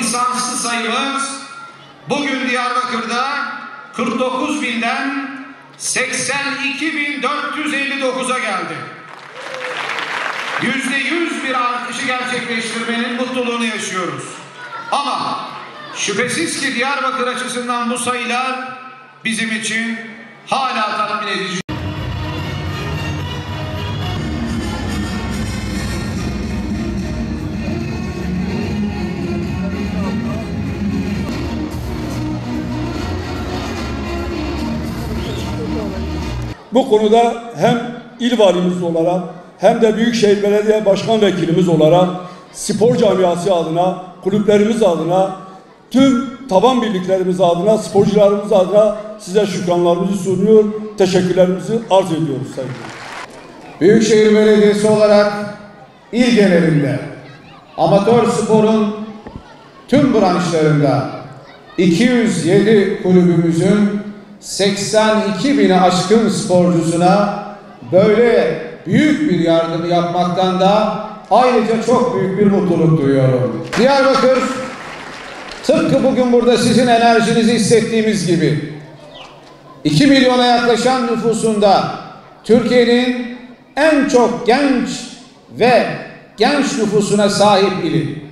lisanslı sayımız bugün Diyarbakır'da 49.000'den 82.459'a geldi. %100 bir artışı gerçekleştirmenin mutluluğunu yaşıyoruz. Ama şüphesiz ki Diyarbakır açısından bu sayılar bizim için hala tatmin edici. Bu konuda hem il valimiz olarak hem de Büyükşehir Belediye Başkan Vekilimiz olarak spor camiası adına, kulüplerimiz adına, tüm taban birliklerimiz adına, sporcularımız adına size şükranlarımızı sunuyor, teşekkürlerimizi arz ediyoruz sayın. Büyükşehir Belediyesi olarak il genelinde amatör sporun tüm branşlarında 207 kulübümüzün 82.000'i aşkın sporcusuna böyle büyük bir yardım yapmaktan da ayrıca çok büyük bir mutluluk duyuyorum. Diyarbakır tıpkı bugün burada sizin enerjinizi hissettiğimiz gibi 2 milyona yaklaşan nüfusunda Türkiye'nin en çok genç nüfusuna sahip ili.